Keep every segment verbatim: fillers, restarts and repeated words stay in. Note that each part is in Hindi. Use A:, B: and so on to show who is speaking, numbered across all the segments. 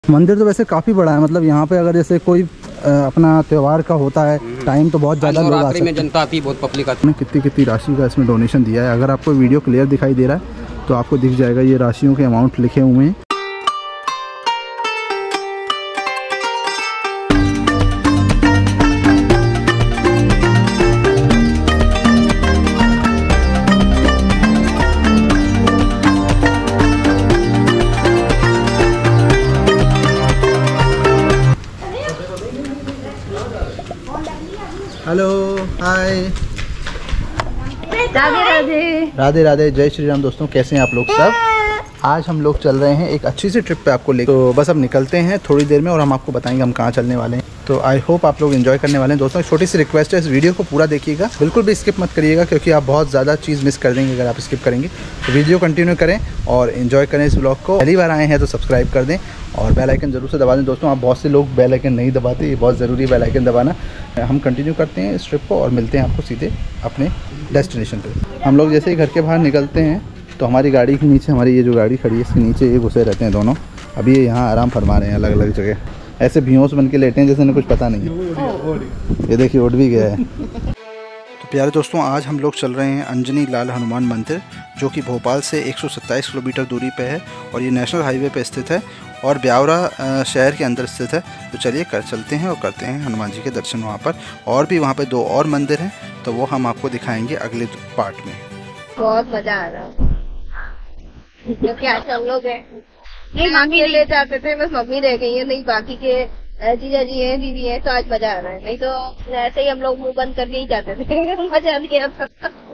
A: मंदिर तो वैसे काफ़ी बड़ा है, मतलब यहाँ पे अगर जैसे कोई अपना त्यौहार का होता है टाइम तो बहुत ज़्यादा लोग आ सकते हैं।
B: में जनता आती है, बहुत पब्लिक आती है।
A: कितनी कितनी राशि का इसमें डोनेशन दिया है। अगर आपको वीडियो क्लियर दिखाई दे रहा है तो आपको दिख जाएगा ये राशियों के अमाउंट लिखे हुए हैं। हेलो, हाय,
C: राधे राधे
A: राधे राधे, जय श्री राम। दोस्तों कैसे हैं आप लोग सब। आज हम लोग चल रहे हैं एक अच्छी सी ट्रिप पे आपको ले, तो बस अब निकलते हैं थोड़ी देर में और हम आपको बताएंगे हम कहाँ चलने वाले हैं। तो आई होप आप लोग एंजॉय करने वाले हैं। दोस्तों छोटी सी रिक्वेस्ट है, इस वीडियो को पूरा देखिएगा, बिल्कुल भी स्किप मत करिएगा क्योंकि आप बहुत ज़्यादा चीज़ मिस कर देंगे अगर आप स्किप करेंगे। तो वीडियो कंटिन्यू करें और एंजॉय करें इस ब्लॉग को। पहली बार आए हैं तो सब्सक्राइब कर दें और बेल आइकन जरूर से दबा दें। दोस्तों आप बहुत से लोग बेल आइकन नहीं दबाते, ये बहुत ज़रूरी है बेल आइकन दबाना। हम कंटिन्यू करते हैं इस ट्रिप को और मिलते हैं आपको सीधे अपने डेस्टिनेशन पे। हम लोग जैसे ही घर के बाहर निकलते हैं तो हमारी गाड़ी के नीचे, हमारी ये जो गाड़ी खड़ी है इसके नीचे ये घुसे रहते हैं दोनों। अभी ये यहाँ आराम फरमा रहे हैं अलग अलग जगह, ऐसे बेहोश बन के लेटे हैं जैसे इन्हें कुछ पता नहीं है। ये देखिए उठ भी गया है। तो प्यारे दोस्तों आज हम लोग चल रहे हैं अंजनी लाल हनुमान मंदिर, जो कि भोपाल से एक सौ सत्ताईस किलोमीटर दूरी पे है और ये नेशनल हाईवे पे स्थित है और ब्यावरा शहर के अंदर स्थित है। तो चलिए कर चलते हैं और करते हैं हनुमान जी के दर्शन वहाँ पर। और भी वहाँ पे दो और मंदिर हैं तो वो हम आपको दिखाएंगे अगले पार्ट में।
C: बहुत मजा आ रहा है क्योंकि आज हम लोग हैं नहीं, मम्मी ले जाते थे, बस मम्मी रह गई है, नहीं बाकी के जीजा जी हैं, दीदी हैं, तो आज मजा आ रहा है। नहीं तो ऐसे ही हम लोग मुंह बंद करके ही जाते थे। मजा नहीं आता।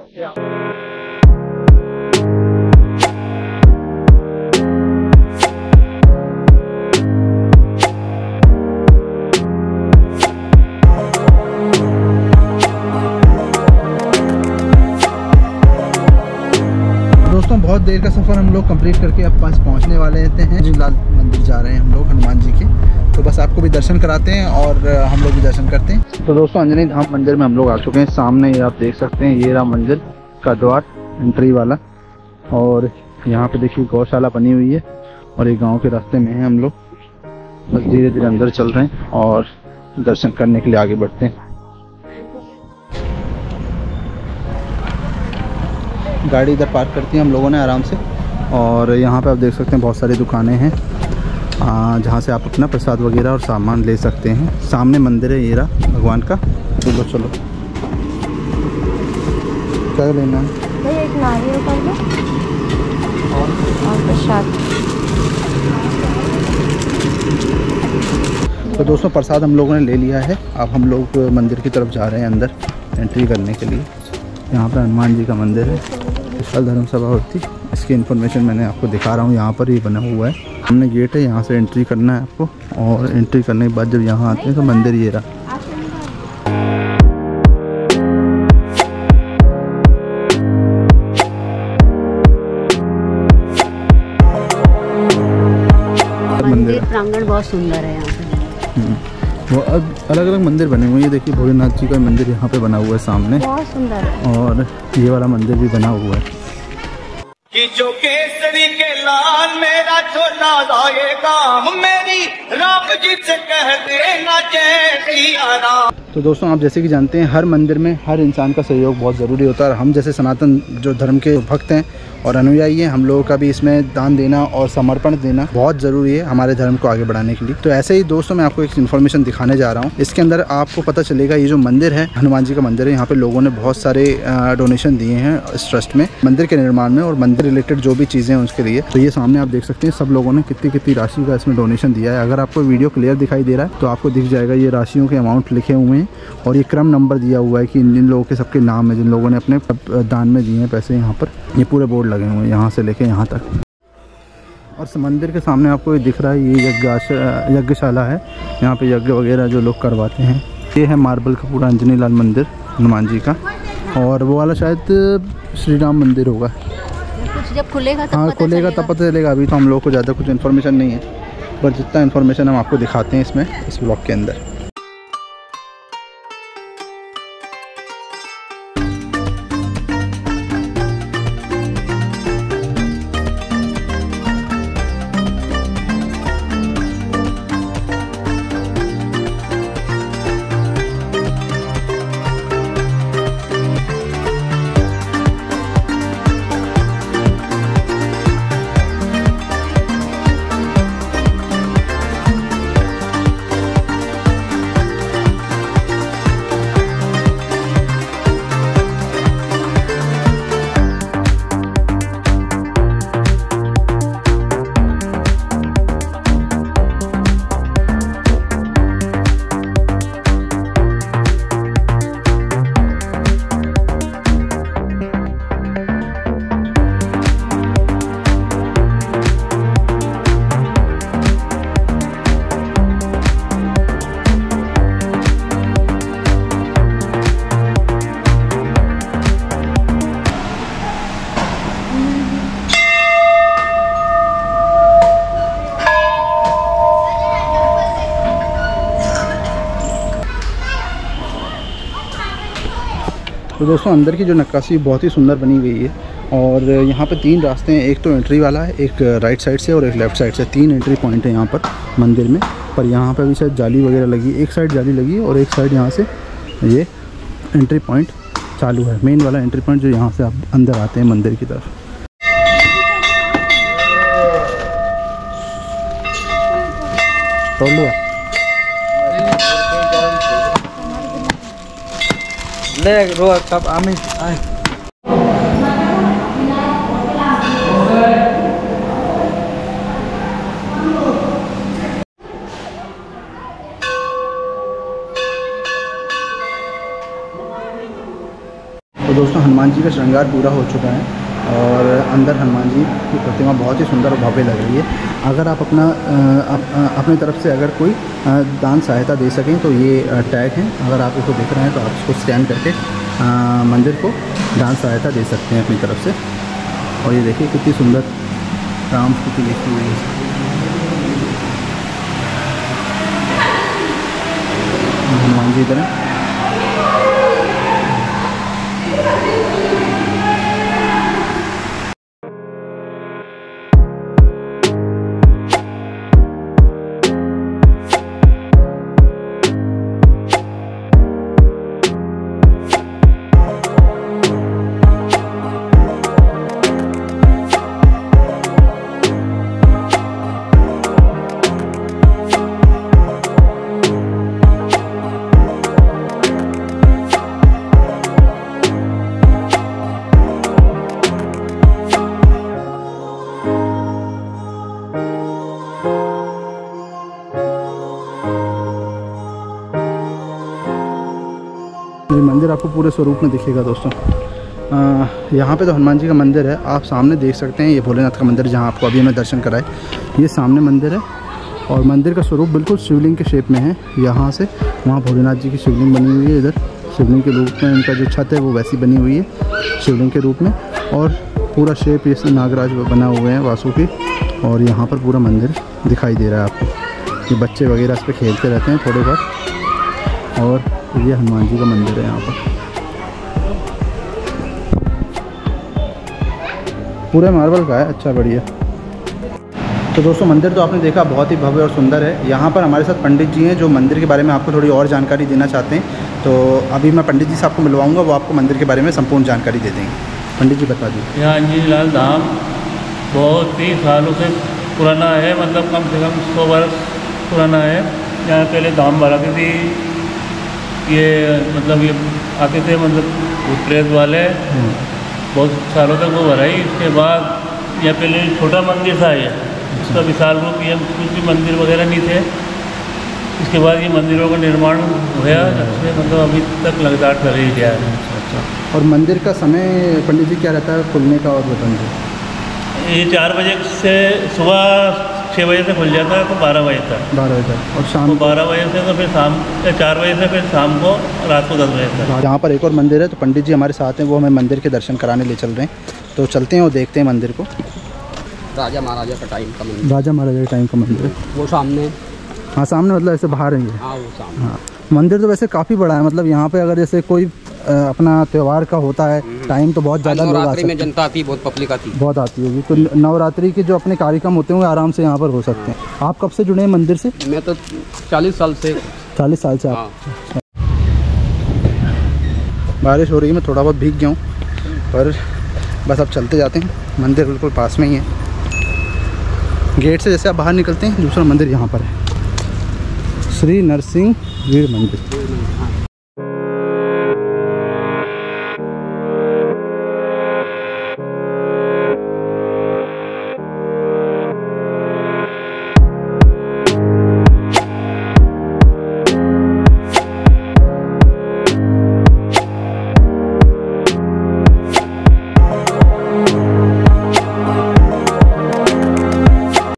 A: दोस्तों बहुत देर का सफ़र हम लोग कंप्लीट करके अब पास पहुंचने वाले हैं। जी लाल मंदिर जा रहे हैं हम लोग हनुमान जी के, तो बस आपको भी दर्शन कराते हैं और हम लोग भी दर्शन करते हैं। तो दोस्तों अंजनी धाम मंदिर में हम लोग आ चुके हैं। सामने ये आप देख सकते हैं ये रहा मंदिर का द्वार, एंट्री वाला। और यहाँ पे देखिए गौशाला बनी हुई है और ये गाँव के रास्ते में है। हम लोग बस धीरे धीरे अंदर चल रहे हैं और दर्शन करने के लिए आगे बढ़ते हैं। गाड़ी इधर पार्क करती हैं हम लोगों ने आराम से। और यहाँ पे आप देख सकते हैं बहुत सारी दुकानें हैं जहाँ से आप अपना प्रसाद वगैरह और सामान ले सकते हैं। सामने मंदिर है ये रहा भगवान का। चलो चलो क्या लेना है?
C: एक नारियल कर दो और प्रसाद।
A: तो दोस्तों प्रसाद हम लोगों ने ले लिया है। अब हम लोग मंदिर की तरफ जा रहे हैं अंदर एंट्री करने के लिए। यहाँ पर हनुमान जी का मंदिर है, विशाल धर्म सभा होती। इसकी इन्फॉर्मेशन मैंने आपको दिखा रहा हूँ। यहाँ पर ये बना हुआ है, सामने गेट है, यहाँ से एंट्री करना है आपको। और एंट्री करने के बाद जब यहाँ आते हैं तो मंदिर ये रहा।
C: मंदिर प्रांगण बहुत सुंदर है यहाँ पे।
A: वो अब अलग अलग मंदिर बने हुए हैं। ये देखिए भोलेनाथ जी का मंदिर यहाँ पे बना हुआ है सामने,
C: बहुत सुंदर है।
A: और ये वाला मंदिर भी बना हुआ है।
D: कि जो केसरी के लाल मेरा छोटा जाएगा, मेरी राम जी से कह देना जय सिया राम।
A: तो दोस्तों आप जैसे कि जानते हैं हर मंदिर में हर इंसान का सहयोग बहुत ज़रूरी होता है। और हम जैसे सनातन जो धर्म के भक्त हैं और अनुयायी हैं, हम लोगों का भी इसमें दान देना और समर्पण देना बहुत ज़रूरी है हमारे धर्म को आगे बढ़ाने के लिए। तो ऐसे ही दोस्तों मैं आपको एक इन्फॉर्मेशन दिखाने जा रहा हूँ। इसके अंदर आपको पता चलेगा ये जो मंदिर है हनुमान जी का मंदिर है, यहाँ पे लोगों ने बहुत सारे डोनेशन दिए हैं इस ट्रस्ट में, मंदिर के निर्माण में और मंदिर रिलेटेड जो भी चीज़ें हैं उसके लिए। तो ये सामने आप देख सकते हैं सब लोगों ने कितनी कितनी राशि का इसमें डोनेशन दिया है। अगर आपको वीडियो क्लियर दिखाई दे रहा है तो आपको दिख जाएगा ये राशियों के अमाउंट लिखे हुए हैं और ये क्रम नंबर दिया हुआ है कि जिन लोगों के सबके नाम है, जिन लोगों ने अपने दान में दिए हैं पैसे। यहाँ पर ये पूरे बोर्ड लगे हुए हैं यहाँ से लेके यहाँ तक। और मंदिर के सामने आपको ये दिख रहा है ये यज्ञ यज्ञशाला है, यहाँ पे यज्ञ वगैरह जो लोग करवाते हैं। ये है मार्बल का पूरा अंजनी लाल मंदिर हनुमान जी का। और वो वाला शायद श्री राम मंदिर होगा।
C: कुछ जब खुलेगा तब
A: हाँ खुलेगा तब पता चलेगा। अभी तो हम लोग को ज़्यादा कुछ इन्फॉर्मेशन नहीं है, पर जितना इन्फॉर्मेशन हम आपको दिखाते हैं इसमें इस ब्लॉग के अंदर। तो दोस्तों अंदर की जो नक्काशी बहुत ही सुंदर बनी हुई है। और यहाँ पे तीन रास्ते हैं, एक तो एंट्री वाला है, एक राइट साइड से और एक लेफ़्ट साइड से। तीन एंट्री पॉइंट है यहाँ पर मंदिर में। पर यहाँ पर भी शायद जाली वगैरह लगी, एक साइड जाली लगी है और एक साइड यहाँ से ये एंट्री पॉइंट चालू है, मेन वाला एंट्री पॉइंट जो यहाँ से आप अंदर आते हैं मंदिर की तरफ। तोड़ लिया
B: ले रो कब आमी आए।
A: तो दोस्तों हनुमान जी का श्रृंगार पूरा हो चुका है और अंदर हनुमान जी की प्रतिमा बहुत ही सुंदर और भव्य लग रही है। अगर आप अपना अप, अपनी तरफ से अगर कोई दान सहायता दे सकें तो ये टैग हैं, अगर आप इसको देख रहे हैं तो आप इसको स्कैन करके आ, मंदिर को दान सहायता दे सकते हैं अपनी तरफ से। और ये देखिए कितनी सुंदर राम स्तुति लिखी हुई है। हनुमान जी इधर हैं। ये मंदिर आपको पूरे स्वरूप में दिखेगा दोस्तों। आ, यहाँ पे तो हनुमान जी का मंदिर है, आप सामने देख सकते हैं। ये भोलेनाथ का मंदिर जहाँ आपको अभी हमें दर्शन कराए, ये सामने मंदिर है। और मंदिर का स्वरूप बिल्कुल शिवलिंग के शेप में है। यहाँ से वहाँ भोलेनाथ जी की शिवलिंग बनी हुई है, इधर शिवलिंग के रूप में इनका जो छत है वो वैसी बनी हुई है शिवलिंग के रूप में। और पूरा शेप ये नागराज बना हुए हैं वासुकी। और यहाँ पर पूरा मंदिर दिखाई दे रहा है आपको। ये बच्चे वगैरह इस पर खेलते रहते हैं थोड़े बहुत। और ये हनुमान जी का मंदिर है यहाँ पर, पूरे मार्बल का है, अच्छा बढ़िया। तो दोस्तों मंदिर तो आपने देखा बहुत ही भव्य और सुंदर है। यहाँ पर हमारे साथ पंडित जी हैं जो मंदिर के बारे में आपको थोड़ी और जानकारी देना चाहते हैं। तो अभी मैं पंडित जी से आपको मिलवाऊंगा, वो आपको मंदिर के बारे में संपूर्ण जानकारी दे देंगे। पंडित जी बता दीजिए।
E: यहाँ अंजनीलाल धाम बहुत ही सालों से पुराना है, मतलब कम से कम सौ वर्ष पुराना है। यहाँ पहले धाम भराती थी, ये मतलब ये आते थे मतलब प्रेत वाले, बहुत सालों तक वो भराई। इसके बाद यहाँ पहले छोटा मंदिर था, ये उसका विशाल रूप, ये कुछ भी मंदिर वगैरह नहीं थे। इसके बाद ये मंदिरों का निर्माण हुआ, अच्छे मतलब अभी तक लगातार कर ही गया है।
A: अच्छा, और मंदिर का समय पंडित जी क्या रहता है खुलने का और बंद?
E: ये चार बजे से सुबह छः बजे से खुल जाता है तो बारह बजे तक।
A: बारह बजे तक। और शाम
E: को बारह बजे से तो फिर शाम चार बजे से फिर शाम को रात को दस बजे तक।
A: यहाँ पर एक और मंदिर है, तो पंडित जी हमारे साथ हैं, वो हमें मंदिर के दर्शन कराने ले चल रहे हैं। तो चलते हैं और देखते हैं मंदिर को।
B: राजा महाराजा का टाइम का मंदिर।
A: राजा महाराजा के टाइम का मंदिर है
B: वो सामने।
A: हाँ सामने, मतलब ऐसे बाहर है ये।
B: हाँ वो सामने।
A: हाँ मंदिर तो वैसे काफ़ी बड़ा है, मतलब यहाँ पे अगर जैसे कोई अपना त्यौहार का होता है टाइम तो बहुत ज़्यादा लोग आ सकते हैं।
B: में जनता आती है, बहुत पब्लिक आती है,
A: बहुत आती होगी। तो नवरात्रि के जो अपने कार्यक्रम होते होंगे आराम से यहाँ पर हो सकते हैं। आप कब से जुड़े हैं मंदिर से?
B: मैं तो चालीस साल से।
A: चालीस साल से आप? बारिश हो रही है, मैं थोड़ा बहुत भीग गया हूँ, पर बस अब चलते जाते हैं। मंदिर बिल्कुल पास में ही है, गेट से जैसे आप बाहर निकलते हैं दूसरा मंदिर यहाँ पर है, श्री नरसिंह वीर मंदिर।